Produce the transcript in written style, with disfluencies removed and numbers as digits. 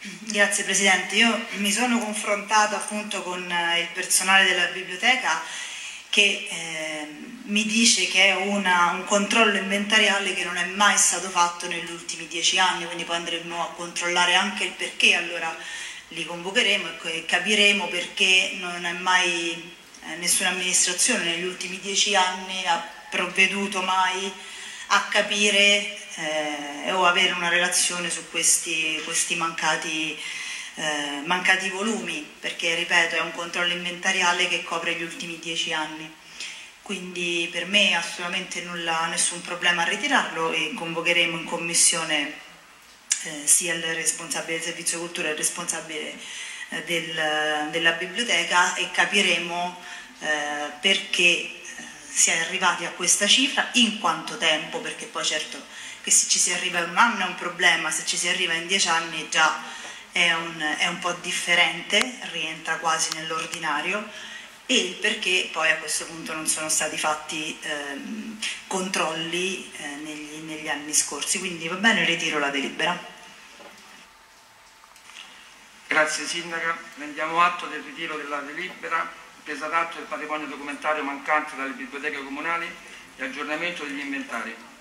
Grazie Presidente, io mi sono confrontata appunto con il personale della biblioteca che mi dice che è un controllo inventariale che non è mai stato fatto negli ultimi 10 anni, quindi poi andremo a controllare anche il perché, allora li convocheremo e capiremo perché non è mai nessuna amministrazione negli ultimi 10 anni ha provveduto mai a capire o avere una relazione su questi mancati volumi, perché ripeto è un controllo inventariale che copre gli ultimi 10 anni. Quindi per me assolutamente nessun problema a ritirarlo e convocheremo in commissione sia il responsabile del servizio cultura e il responsabile della biblioteca e capiremo perché si è arrivati a questa cifra, in quanto tempo, perché poi certo che se ci si arriva in un anno è un problema, se ci si arriva in 10 anni già è un po' differente, rientra quasi nell'ordinario, e il perché poi a questo punto non sono stati fatti controlli negli anni scorsi. Quindi va bene, ritiro la delibera. Grazie Sindaca, prendiamo atto del ritiro della delibera, presa d'atto del patrimonio documentario mancante dalle biblioteche comunali e aggiornamento degli inventari.